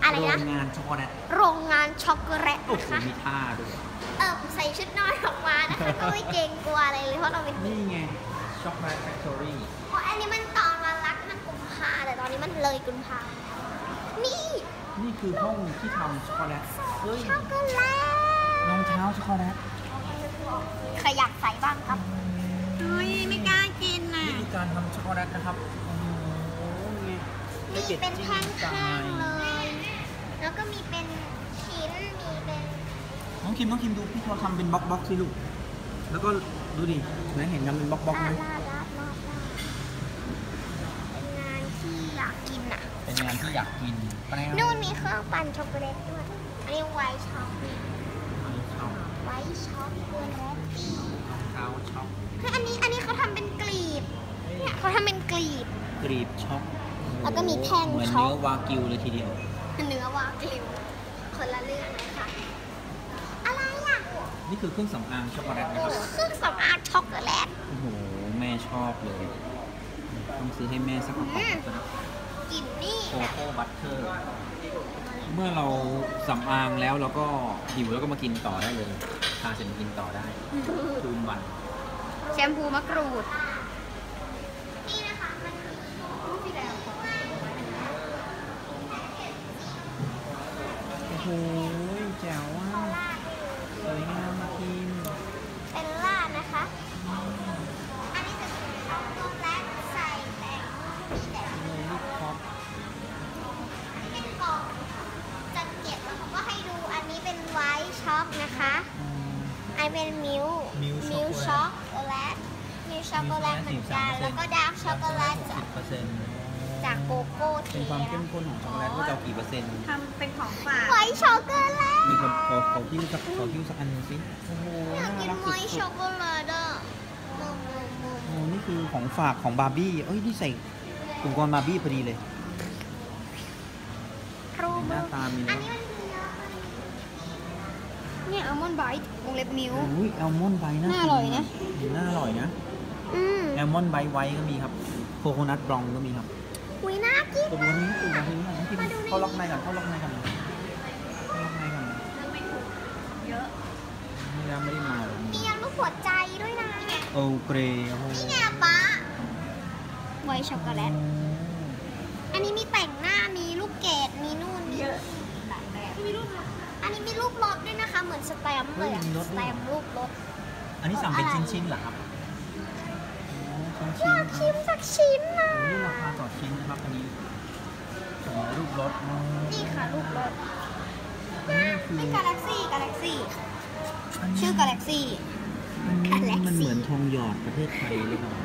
อะไรนะโรงงานช็อกโกแลตโรงงานช็อกโกแลตโอ้นะโหคะมีท่าด้วยใส่ชุดนอนออกมานะคะก็ไม่เกรงกลัวอะไรเลยเพราะเราเป็นนี่ไงช็อกโกแลตแฟคทอรี่เพราะอันนี้มันตอนมารักมันกุมภาแต่ตอนนี้มันเลยกุมภานี่นี่คือห้องที่ทำช็อกโกแลตเฮ้ยช็อกโกแลตรองเท้าช็อกโกแลตใครอยากใส่บ้างครับเฮ้ยไม่กล้ากินน่ะนี่คือการทำช็อกโกแลตนะครับโอ้โหไงมีเป็นแท่งๆเลย แล้วก็มีเป็นชิ้นมีเป็นน้องคิมดูพี่เขาทำเป็นบล็อกสิลูกแล้วก็ดูดินะเห็นทำเป็นบล็อกไหมลาดเป็นงานที่อยากกินอ่ะเป็นงานที่อยากกินแปลงนู่นมีเครื่องปั่นช็อกโกแลตด้วยอันนี้ไวท์ช็อกช็อกไวท์ช็อกโกแลตตีเท้าช็อกเฮ้ยอันนี้เขาทำเป็นกลีบเนี่ยเขาทำเป็นกลีบกรีบช็อกแล้วก็มีแท่งเหมือนช็อกเนื้อวากิวเลยทีเดียวเนื้อวากิวคนละเรื่องเลยค่ะอะไรอ่ะนี่คือเครื่องสำอางช็อกโกแลตนะครับเครื่องสำอางช็อกโกแลตโอ้โหแม่ชอบเลย ต้องซื้อให้แม่สักกระป๋องนะกลิ่นนี่โคแบบโค่บัตเตอร์ เมื่อเราสำอางแล้วเราก็หิวแล้วก็มากินต่อได้เลยทาเสร็จมากินต่อได้คืนวันแชมพูมะกรูดนี่นะคะมันมีสีแดงโอ้โหแจ๋วว่ะสวยงามมากินเป็นลาดนะคะ อันนี้จะเป็นช็อกโกแลตใส่แป้งมีแต่เลยลูกท็อปเป็นกล่องจัดเก็บแล้วเขาก็ให้ดูอันนี้เป็นไวท์ช็อกนะคะอันเป็นมิลช็อกโกแลตมิลช็อกโกแลตเหมือนกันแล้วก็ดาร์กช็อกโกแลต 10% จากโกโก้เทเป็นความเข้มข้นของช็อกโกแลตว่าจะเอากี่เปอร์เซ็นต์ทำเป็นของฝากไวท์ช็อกโกแลตมีคนขอคิ้วสักอันหนึงสิโอ้โหอยากกินน่ารักไวสุท์ดช็อกโกแลตอ่ะๆโอ้นี่คือของฝากของบาร์บี้เอ้ยนี่ใส่อุปกรณ์บาร์บี้พอดีเลยครูหน้าตามีอันนะนี้มันมีเยอะเลยเนี่ยอัลมอนด์ไบต์วงเล็บมิ้วอุ้ยแอลมอนด์ไบน่าน่าอร่อยนะน่าอร่อยนะ แอลมอนด์ไบไว้ก็มีครับโคโคนัทบลองก็มีครับอุ้ยน่ากินตัวนี้ตัวนี้ต้องกินมาดูในเข้าล็อกในก่อนเข้าล็อกในก่อนเข้าล็อกในก่อนเยอะนี่ยังไม่ได้มาเลยมีรูปหัวใจด้วยนะโอ้เกรย์โอ้โหนี่ไงป๊าไวท์ช็อกโกแลต อันนี้มีแต่งหน้า มีลูกเกด มีนู่นมีมีรูปอันนี้มีรูปรถด้วยนะคะ เหมือนสแตมป์เลยอะสแตมป์รูปรถอันนี้สั่งเป็นชิ้นๆเหรอครับอยากชิมสักชิ้นนะนี่ราคาต่อชิ้นนะครับอันนี้รูปรถนี่ค่ะรูปรถนี่คือนี่กาแล็กซี่ชื่อกาแล็กซี่มันเหมือนทองหยอดประเทศไทยเลยครับ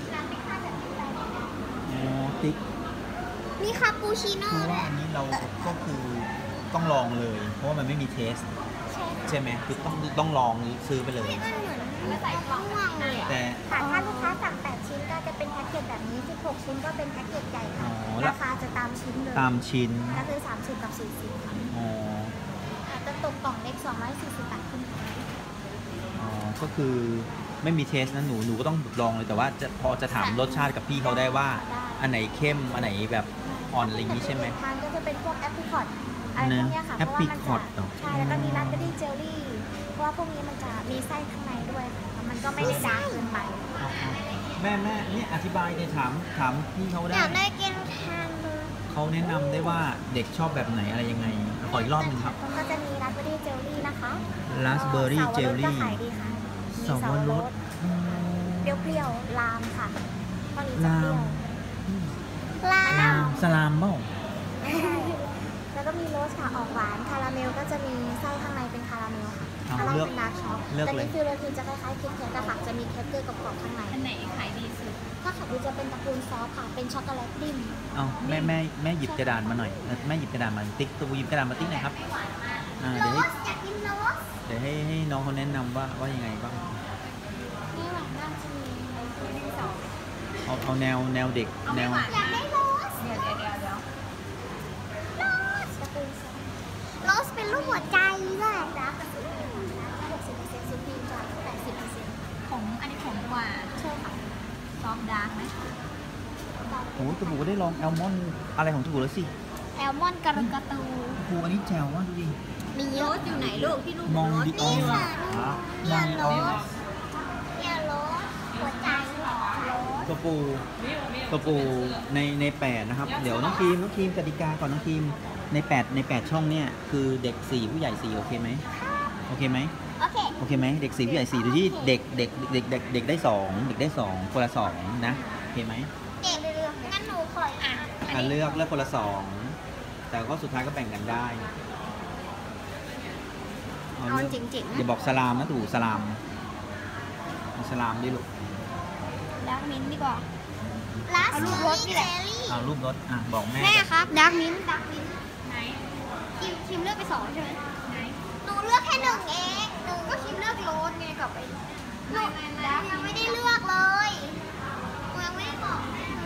อ๋อติ๊กมีคาปูชิโน่คือด้วว่าย อันนี้เราก็คือต้องลองเลย เพราะว่ามันไม่มีเทส ใช่ไหมคือต้องลองซื้อไปเลยมันเหมือนไม่ใส่กล่องเลยอะแต่ค่ะถ้าลูกค้าสั่ง8ชิ้นก็จะเป็นแพ็กเกจแบบนี้16ชิ้นก็เป็นแพ็กเกจใหญ่ค่ะ ราคาจะตามชิ้นเลยตามชิ้นก็คือ30กับ40ค่ะอ๋ออาจจะตกกล่องเล็ก240บาทขึ้นไปอ๋อก็คือไม่มีเทสนะหนูก็ต้องลองเลยแต่ว่าพอจะถามรสชาติกับพี่เขาได้ว่า อันไหนเข้มอันไหนแบบอ่อนอะไรอย่างนี้ใช่ไหมทานก็จะเป็นพวกแอปริคอตอะไรพวกเนี้ยค่ะเพราะว่ามัน apricot เหรอจะใช่แล้วก็มีราสเบอร์รี่เจลลี่เพราะว่าพวกนี้มันจะมีไส้ข้างในด้วยค่ะมันก็ไม่ได้ดาร์กเกินไปแม่เนี่ยอธิบายเลยถามพี่เขาอได้ยากได้กินแฮมเบอร์เขาแนะนำได้ว่าเด็กชอบแบบไหนอะไรยังไงขออีกรอบหนึงครับมันก็จะมีราสเบอร์รี่เจลลี่นะคะราสเบอร์รี่เจลลี่ก็ขายดีค่ะมีสับเสาปะรรดสเปรี้ยวๆลามค่ะตอนนี้จะเปรี้ยวลามสลามเปล่าแล้วก็มีโรสค่ะออกหวานคาราเมลก็จะมีไส้ข้างในเป็นคาราเมลค่ะเอาข้างนอกเลือกเป็นดาร์กช็อกเลือกแต่เลยนี่ฟิลเลอร์ทีจะคล้ายๆคิดแคทแต่ค่ะจะมีแคคเกอร์กรอบๆข้างในอันไหนขายดีสุดถ้าขายดีจะเป็นตระกูลซอฟค่ะเป็นช็อกโกแลตดิ้มเอาแม่หยิบกระดานมาหน่อยแม่หยิบกระดานมาติ๊กตัวหยิบกระดานมาติ๊กหน่อยครับโรเดี๋ยวให้สอยากกินโรสเดี๋ยวให้น้องเขาแนะนำว่ายังไงบ้างนี่หวานน่าจะมีเอาแนวเด็กแนวอยากได้โรสเดี๋ยวโรสตระกูลซอฟโรสเป็นรูปหัวใจด้วยนะ60%ซูพีมจะ80% ผมอันนี้ผมกว่าใช่ค่ะซอฟต์ดาร์กไหมโอ้ยจมูกก็ได้ลองแอลมอนด์อะไรของจมูกแล้วสิแอลมอนด์การะกาตูอโหอันนี้แจ๋วว่ะดูดิมีเยรอะถอยู่ไหนลูกที่ลูกมองรถดิอนี่อนค่ะมองดิออนเนี่ยรถหัวใจรถตัวปูใน8นะครับ เดี๋ยวน้องครีมกติกาก่อนน้องครีมใน 8 ช่องเนี่ยคือเด็ก 4 ผู้ใหญ่ 4 โอเคไหมโอเคไหมโอเคโอเคไหมเด็ก 4 ผู้ใหญ่ 4 ดูที่เด็กได้ 2 เด็กได้ 2 คนละ 2 นะโอเคไหมเด็กเลือกงั้นหนูขออ่ะเลือกคนละ 2 แต่ก็สุดท้ายก็แบ่งกันได้เอาเลือกจริงอย่าบอกสลามนะตู่สลามเอาสลามดิลูกๆดาร์กมิ้นท์ดีกว่าลาสเอารูเบปอรร์ถนี่รี่แหเจละลลี่เอารูปรถบอกแม่แม่ครับดาร์กมิ้นท์ดักวินไหนคิมเลือกไป2ใช่ไหมไหนหนูเลือกแค่1เองหนูก็คิมเลือกโรสไงกับไอ้หนูยังไม่ได้เลือกเลยหนูยังไม่ได้บอกแม่เลย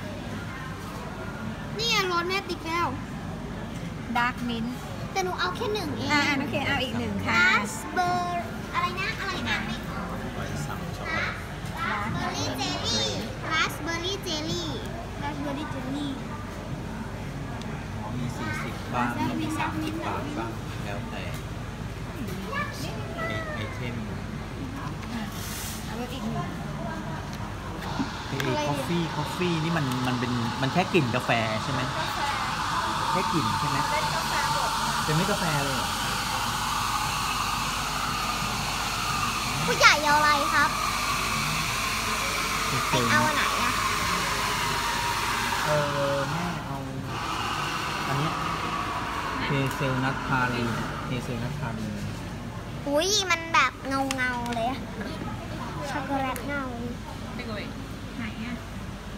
นี่ไงโรสแม่ติ๊กแล้วดาร์กมิ้นท์แต่หนูเอาแค่1เองโอเคเอาอีก1ค่ะลาสเบอร์อะไรนะอะไรนะไม่ออกลาสเบอร์รี่เจลลี่ลาสเบอร์รี่เจลลี่ราสเบอร์รี่เจลลี่มี 40 บ้างแล้วมี30 บาทบ้างแล้วแต่ไอเทมเอาอีกคอฟฟี่นี่มันแค่กลิ่นกาแฟใช่ไหมแค่กลิ่นใช่ไหมเป็นไม่กาแฟเลยเหรอผู้ใหญ่เอาอะไรครับเอาอันไหนอะแม่เอาอันนี้เฮเซลนัทพาลีอุ้ยมันแบบเงาเลยอะช็อกโกแลตเงาไหนอ่ะ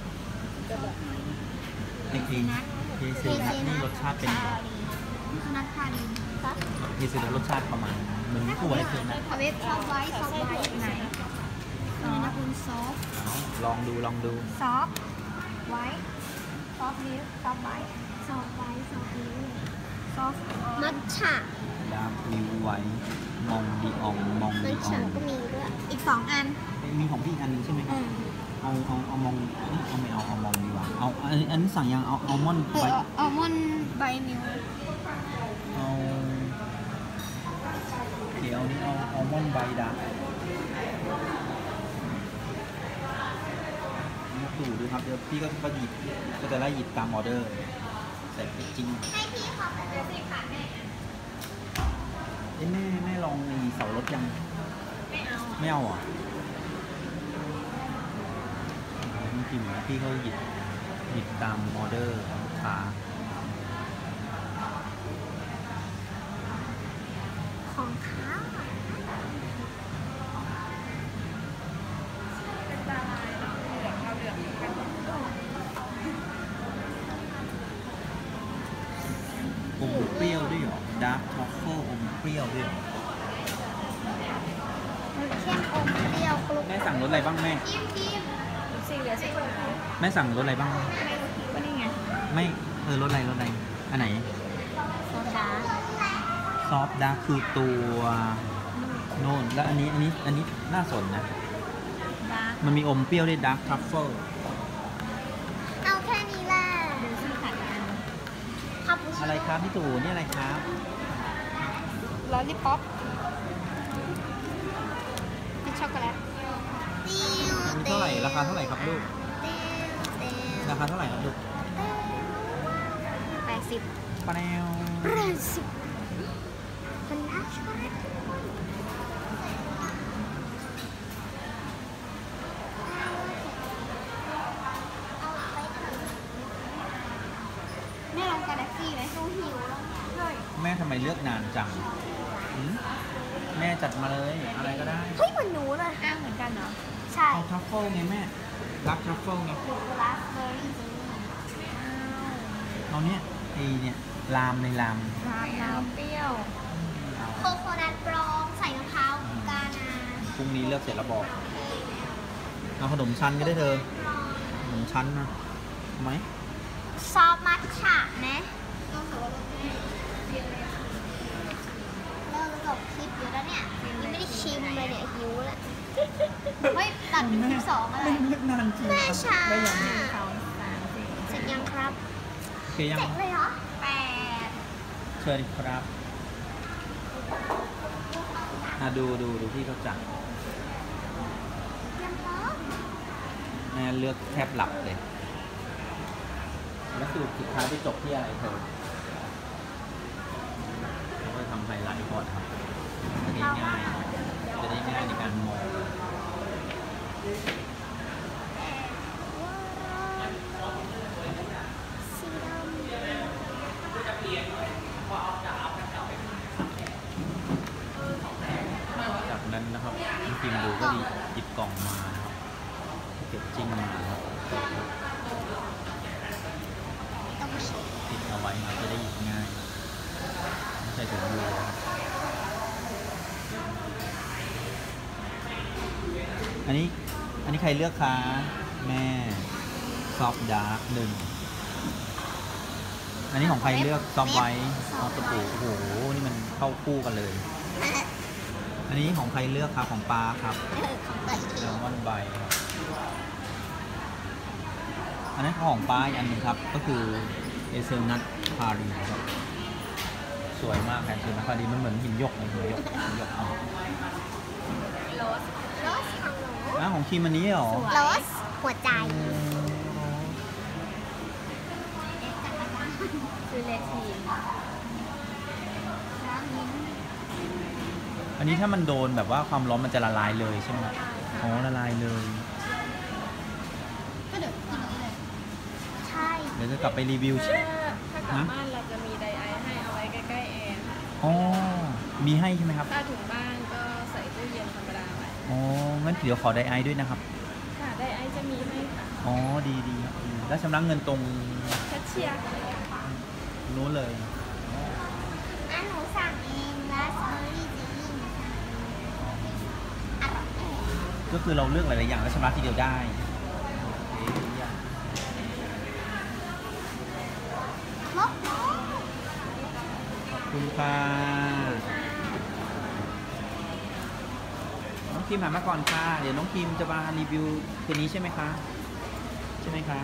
จริงๆเฮเซลนัทนี่รสชาติเป็นนัทพาลินครับเฮเซลนัทรสชาติประมาณเหมือนตัวเฮเซลนัทเอาเว็บซอฟต์ไว้ไหนนี่นะคุณซอฟต์ลองดูซอฟต์ไว้ซอฟต์นิ้วซอฟต์ไว้ซอฟต์ไว้ซอฟต์นิ้วซอฟต์มัทฉะดาร์กมิวไว้มองดีอองมัทฉะก็มีด้วยอีก2อันมีของพี่อีกอันหนึงใช่ไหมเอามองเอาไม่เอามองดีกว่าเอาอันนี้สั่งยังเอาอัลมอนด์ไว้อัลมอนด์ใบมิวเอาเดี๋ยวนี้เอาอัลมอนด์ไบดาดูดูครับเดี๋ยวพี่ก็หยิบก็จะไล่หยิบตามออเดอร์ใส่ไปจริงให้พี่เขาไปเลยสิค่ะแม่แม่ลองมีเสารถยังไม่เอาอ่ะจริงๆนะพี่เขาหยิบตามออเดอร์ของลูกค้าของเขาอมเปรี้ยวด้วยเหรอดาร์กทรัฟเฟิลอมเปรี้ยวด้วยเหรอเข้มอมเปรี้ยวกรุบแม่สั่งรสอะไรบ้างแม่จิ้มสี่เหลือสิบแม่สั่งรสอะไรบ้างก็นี่ไงไม่รสอะไรอันไหนโซดาซอฟต์ดาร์กคือตัวโน่นแล้วอันนี้น่าสนนะดาร์กมันมีอมเปรี้ยวด้วยดาร์กทรัฟเฟิลเอาแค่นี้แหละดูสิค่ะอันคาปูชิอะไรโน่ครับพี่ตู่นี่อะไรครับลอลลี่ป๊อปเป็นช็อกโกแลตติวมีเท่าไหร่ราคาเท่าไหร่ครับลูกติวราคาเท่าไหร่ครับลูก 80 ปาแนว 80มันน่าช็อกโกแลตเอาไปเถอะแม่ลองกาแล็กซี่ไหมหนูหิวแล้วเนี่ยใช่แม่ทำไมเลือกนานจังหืมแม่จัดมาเลยอะไรก็ได้เฮ้ยเหมือนหนูเลยอ้างเหมือนกันเหรอใช่เอาทรัฟเฟิลไงแม่รักทรัฟเฟิลไงราสเบอร์รี่เอาเนี่ยลามในลามน้ำเปรี้ยวโคโคนัทบรองใส่มะพร้าวกานาพรุ่งนี้เลือกเสร็จแล้วบอกเอาขนมชั้นก็ได้เธอขนมชั้นนะเอาไหมซอสมัทฉะนะเริ่มจบคลิปอยู่แล้วเนี่ยยังไม่ได้ชิมเลยเนี่ยหิวแล้ว เฮ้ยตัดเป็น12อะไรเลือกนานจริงแม่ช้าได้ยัง 2 3 4 เสร็จยังครับโอเคยังเสร็จเลยเหรอ 8 โอเคชิญครับดูที่เขาจัดยังร้อนแม่เลือกแทบหลับเลย แล้วสรุปสุดท้ายไปจบที่อะไรเธอเราก็ทำไฮไลท์ก่อนครับจะได้ง่ายในการมองสีดำจากนั้นนะครับน้องพิมดูก็หยิบกล่องมานะครับเก็บจิ้งมานะครับต้องเช็ดติดเอาไว้ครับจะได้หยิบง่ายไม่ใช่ถุงมือนะครับอันนี้ใครเลือกคะแม่ซอฟดาร์กหนึ่งอันนี้ของใครเลือกซอฟไวท์ซอฟตะปูโอ้โหนี่มันเข้าคู่กันเลย อันนี้ของใครเลือกครับของปลาครับของตัวเอแซลมอนใบครับอันนั้นของปลาอีกอันหนึ่งครับก็คือเอเซลนัทพารีครับสวยมากแทนเซลนัทพารีมันเหมือนหินหยกเลยหินหยกอ๋อโรสโรสของหนูของคิมอันนี้เหรอโรสหัวใจคือเลทีนอันนี้ถ้ามันโดนแบบว่าความร้อนมันจะละลายเลยใช่ไหมครับอ๋อละลายเลยก็เดี๋ยวกินนี้เลยใช่เดี๋ยวจะกลับไปรีวิวถ้ากลับบ้านเราจะมีไดไอให้เอาไว้ใกล้ๆแอร์อ๋อมีให้ใช่ไหมครับถ้าถึงบ้านก็ใส่ตู้เย็นธรรมดาไว้อ๋องั้นเดี๋ยวขอไดไอซ์ด้วยนะครับค่ะไดไอจะมีให้ค่ะอ๋อดีครับแล้วชำระเงินตรงแคชเชียร์นู้นเลยอันหนูสั่งเองราสเบอร์รี่เจลลี่อร่อยก็คือเราเลือกหลายๆอย่างแล้วชำระทีเดียวได้โอเคดีอ่ะมกขอบคุณค่ะน้องคิมหันมาก่อนค่ะเดี๋ยวน้องคิมจะมารีวิวคืนนี้ใช่ไหมคะใช่ไหมคะ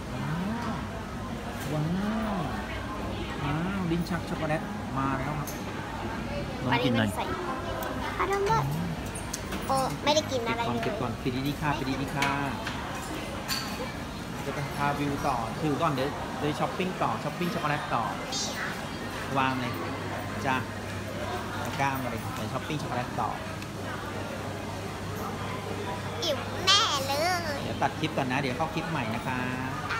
ว้าวลิ้นชักช็อกโกแลตมาแล้วครับลองวันกินี้นหมัน่อน ยใส่ขนมด้วยโอ้ไม่ได้กินอะไรเลเก็บก่อนยปิดดีๆค่ะปิดดีๆค่ะจะไปพาวิวต่อถือก่อนเดี๋ยวไปช้อปปิ้งต่อช้อปปิ้งช็อกโกแลตต่อวางเลยจ้าตะกร้ามาเลยไปช้อปปิ้งช็อกโกแลตต่ออิ่มแน่เลยเดี๋ยวตัดคลิปก่อนนะ เดี๋ยวเข้าคลิปใหม่นะคะ